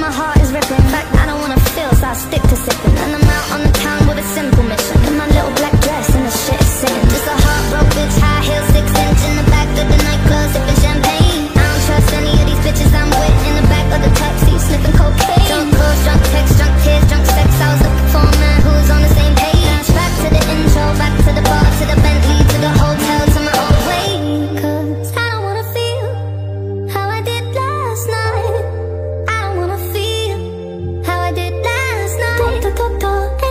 my heart is ripping. In fact, I don't wanna feel, so I stick to sipping. And I'm out on the town with a simple mission. In my little black dress and the shit is singing. Just a heartbroken bitch, high heels, 6 inch in the back of the nightclub, sipping champagne. I don't trust any of these bitches I'm with. In the back of the taxi, sniffing cocaine. Drunk calls, drunk texts, drunk tears, drunk sex. I was looking for a man who was on the same page. Back to the intro, back to the bar, to the Bentley, to the hotel, to my own way. 'Cause I don't wanna feel how I did last night. I don't wanna feel how I did last night.